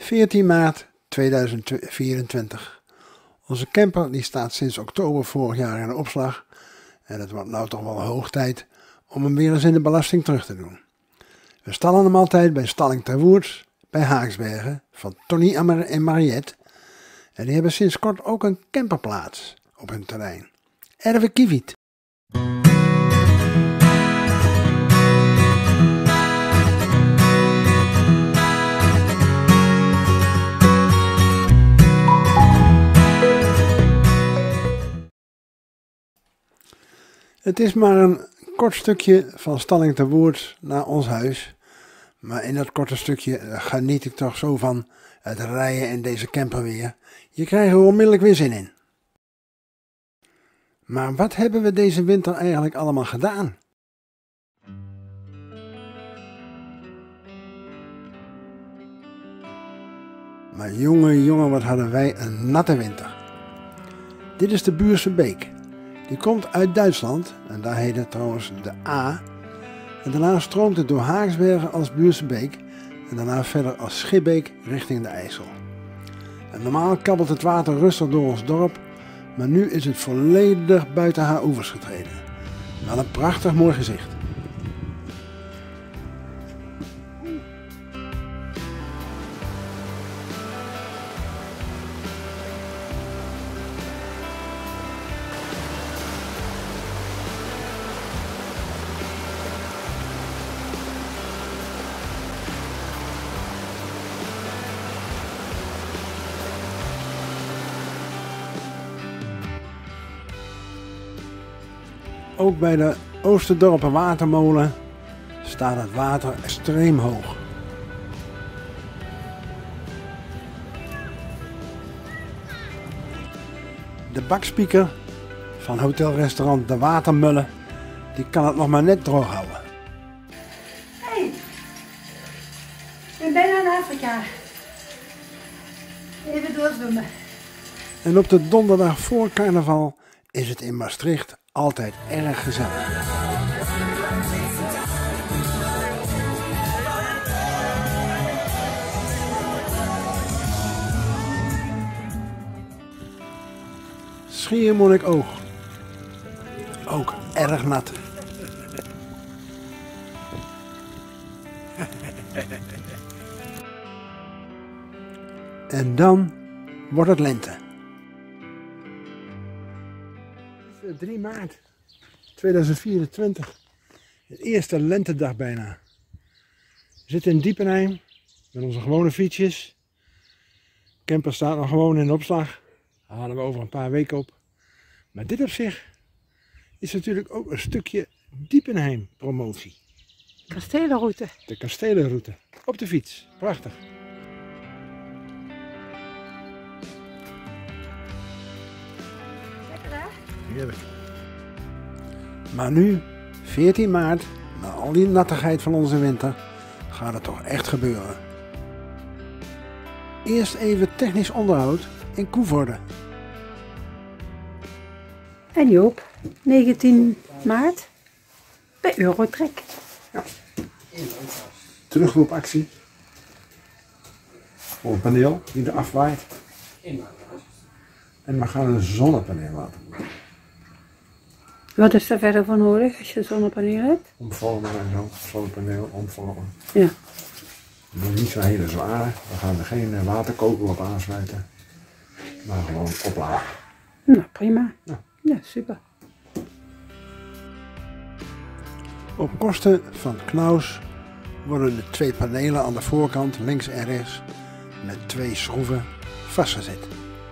14 maart 2024. Onze camper die staat sinds oktober vorig jaar in de opslag. En het wordt nou toch wel hoog tijd om hem weer eens in de belasting terug te doen. We stallen hem altijd bij Stalling Ter Woerds bij Haaksbergen van Tony en Mariette. En die hebben sinds kort ook een camperplaats op hun terrein. Erve Kiewiet. Het is maar een kort stukje van Stalling Ter Woerds naar ons huis. Maar in dat korte stukje geniet ik toch zo van het rijden in deze camper weer. Je krijgt er onmiddellijk weer zin in. Maar wat hebben we deze winter eigenlijk allemaal gedaan? Maar jongen, wat hadden wij een natte winter. Dit is de Buurse Beek. Die komt uit Duitsland en daar heet het trouwens de A. En daarna stroomt het door Haaksbergen als Buurse Beek en daarna verder als Schipbeek richting de IJssel. En normaal kabbelt het water rustig door ons dorp, maar nu is het volledig buiten haar oevers getreden. Wel een prachtig mooi gezicht. Ook bij de Oosterdorpen watermolen staat het water extreem hoog. De bakspieker van hotelrestaurant De Watermullen, die kan het nog maar net droog houden. Hey, ik ben bijna in Afrika. Even doorzwemmen. En op de donderdag voor carnaval is het in Maastricht altijd erg gezellig. Schiermonnikoog. Ook erg nat. En dan wordt het lente. 3 maart 2024, de eerste lentedag bijna. We zitten in Diepenheim met onze gewone fietsjes. De camper staat nog gewoon in de opslag. Daar halen we over een paar weken op. Maar dit op zich is natuurlijk ook een stukje Diepenheim promotie. Kastelenroute. De kastelenroute op de fiets. Prachtig. Heerlijk. Maar nu, 14 maart, na al die nattigheid van onze winter, gaat het toch echt gebeuren. Eerst even technisch onderhoud in Koevoorde. En Joop, 19 maart bij Eurotrek. Ja. Terugroepactie. Voor een paneel die er afwaait. En we gaan een zonnepaneel laten. Wat is er verder voor nodig als je een zonnepaneel hebt? Omvormen en zo. Zonnepaneel omvormen. Ja. Dat is niet zo hele zware. We gaan er geen waterkoker op aansluiten. Maar gewoon opladen. Nou, prima. Ja. Ja, super. Op kosten van Knaus worden de 2 panelen aan de voorkant links en rechts met 2 schroeven vastgezet.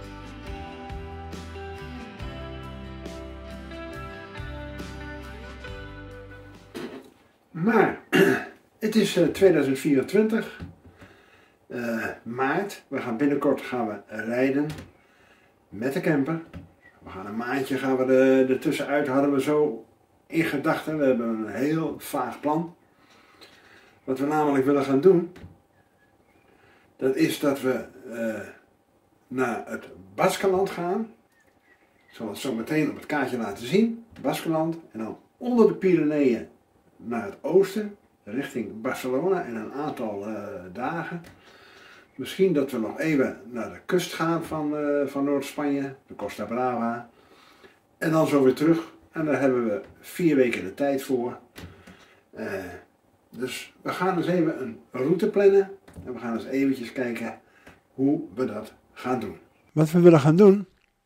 Maar het is 2024, maart. Binnenkort gaan we rijden met de camper. We gaan een maandje ertussenuit, hadden we zo in gedachten. We hebben een heel vaag plan. Wat we namelijk willen gaan doen, dat is dat we naar het Baskenland gaan. Ik zal het zo meteen op het kaartje laten zien. Baskenland. En dan onder de Pyreneeën naar het oosten, richting Barcelona in een aantal dagen. Misschien dat we nog even naar de kust gaan van Noord-Spanje, de Costa Brava. En dan zo weer terug. En daar hebben we 4 weken de tijd voor. Dus we gaan eens even een route plannen. En we gaan eens eventjes kijken hoe we dat gaan doen. Wat we willen gaan doen.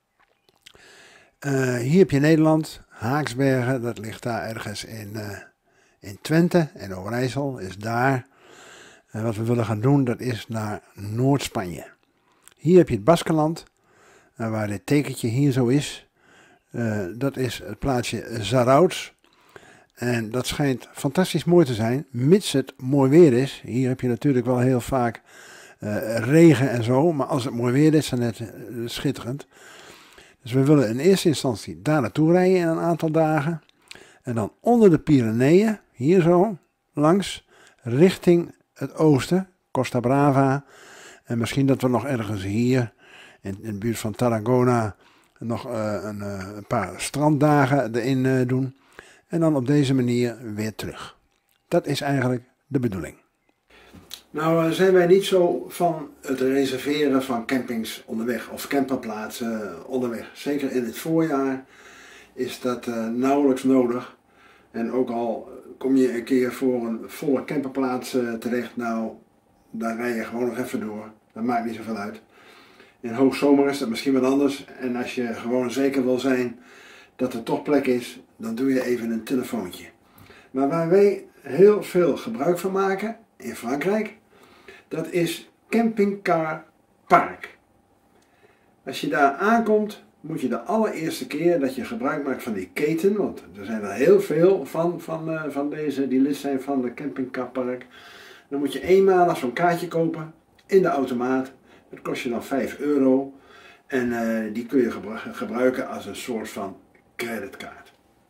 Hier heb je Nederland, Haaksbergen, dat ligt daar ergens in Twente. En Overijssel is daar. En wat we willen gaan doen, dat is naar Noord-Spanje. Hier heb je het Baskenland, waar dit tekentje hier zo is. Dat is het plaatsje Zarauts. En dat schijnt fantastisch mooi te zijn, mits het mooi weer is. Hier heb je natuurlijk wel heel vaak regen en zo, maar als het mooi weer is, dan is het schitterend. Dus we willen in eerste instantie daar naartoe rijden in een aantal dagen. En dan onder de Pyreneeën, hier zo, langs, richting het oosten, Costa Brava. En misschien dat we nog ergens hier, in de buurt van Tarragona, nog een paar stranddagen erin doen. En dan op deze manier weer terug. Dat is eigenlijk de bedoeling. Nou zijn wij niet zo van het reserveren van campings onderweg of camperplaatsen onderweg. Zeker in het voorjaar is dat nauwelijks nodig. En ook al kom je een keer voor een volle camperplaats terecht, nou, daar rij je gewoon nog even door. Dat maakt niet zoveel uit. In hoogzomer is dat misschien wat anders. En als je gewoon zeker wil zijn dat er toch plek is, dan doe je even een telefoontje. Maar waar wij heel veel gebruik van maken in Frankrijk, dat is Camping-Car Park. Als je daar aankomt, moet je de allereerste keer dat je gebruik maakt van die keten, want er zijn er heel veel van deze die lid zijn van de Camping-Car Park, dan moet je eenmalig zo'n kaartje kopen in de automaat. Dat kost je dan €5 en die kun je gebruiken als een soort van creditkaart.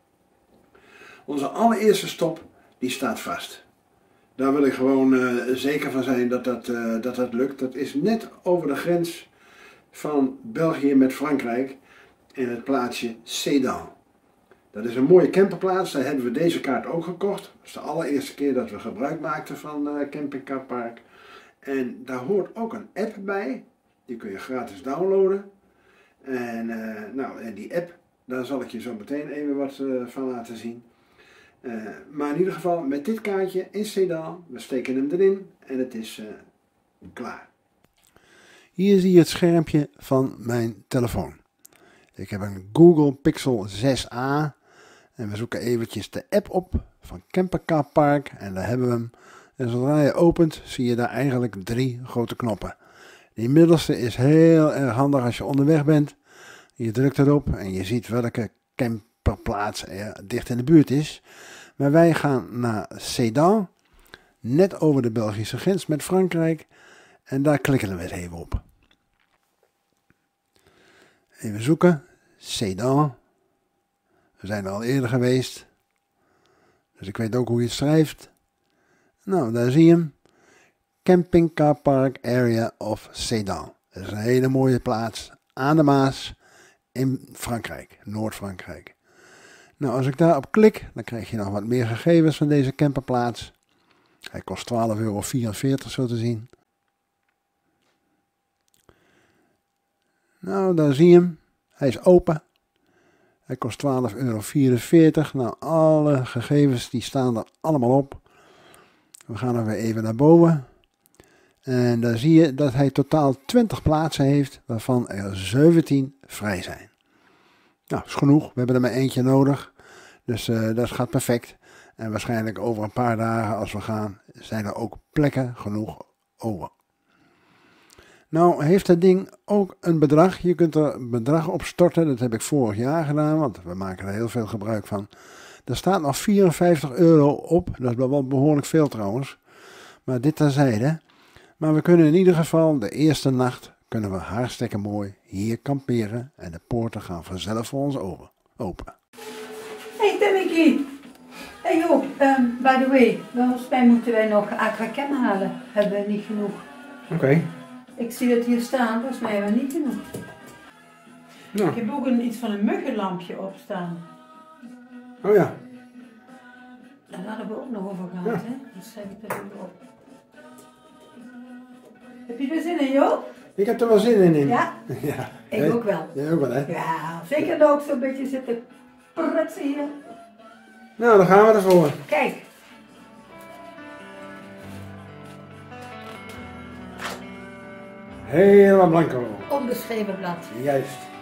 Onze allereerste stop die staat vast. Daar wil ik gewoon zeker van zijn dat lukt. Dat is net over de grens van België met Frankrijk in het plaatsje Sedan. Dat is een mooie camperplaats, daar hebben we deze kaart ook gekocht. Dat is de allereerste keer dat we gebruik maakten van Camping-Car Park. En daar hoort ook een app bij, die kun je gratis downloaden. En die app, daar zal ik je zo meteen even wat van laten zien. Maar in ieder geval met dit kaartje in Sedan, we steken hem erin en het is klaar. Hier zie je het schermpje van mijn telefoon. Ik heb een Google Pixel 6a en we zoeken eventjes de app op van Camping-Car Park en daar hebben we hem. En zodra je opent zie je daar eigenlijk 3 grote knoppen. Die middelste is heel erg handig als je onderweg bent. Je drukt erop en je ziet welke camperplaats er dicht in de buurt is. Maar wij gaan naar Sedan, net over de Belgische grens met Frankrijk. En daar klikken we eens even op. Even zoeken. Sedan. We zijn er al eerder geweest. Dus ik weet ook hoe je het schrijft. Nou, daar zie je hem. Camping-Car Park Area of Sedan. Dat is een hele mooie plaats aan de Maas in Frankrijk, Noord-Frankrijk. Nou, als ik daarop klik, dan krijg je nog wat meer gegevens van deze camperplaats. Hij kost €12,44 zo te zien. Nou, daar zie je hem. Hij is open. Hij kost €12,44. Nou, alle gegevens die staan er allemaal op. We gaan er weer even naar boven. En daar zie je dat hij totaal 20 plaatsen heeft, waarvan er 17 vrij zijn. Nou, dat is genoeg. We hebben er maar eentje nodig. Dus dat gaat perfect. En waarschijnlijk over een paar dagen als we gaan, zijn er ook plekken genoeg over. Nou, heeft het ding ook een bedrag. Je kunt er een bedrag op storten. Dat heb ik vorig jaar gedaan, want we maken er heel veel gebruik van. Er staat nog €54 op. Dat is wel behoorlijk veel trouwens. Maar dit terzijde. Maar we kunnen in ieder geval de eerste nacht kunnen we hartstikke mooi hier kamperen. En de poorten gaan vanzelf voor ons open. Hey Timmykie! Hey Joop, by the way, volgens mij moeten wij nog aquacam halen. Hebben we niet genoeg. Oké. Ik zie het hier staan, volgens mij hebben we niet genoeg. Ja. Ik heb ook iets van een muggenlampje opstaan. Oh ja. Daar hadden we ook nog over gehad, Ja. hè? Dat schrijf ik er ook op. Heb je er zin in, Joop? Ik heb er wel zin in. Ja? Ja. Ik ook wel. Jij ook wel, hè? Ja, zeker ook zo'n beetje zitten prutsen hier. Nou, dan gaan we ervoor. Kijk. Helemaal blanco. Onbeschreven blad. Juist.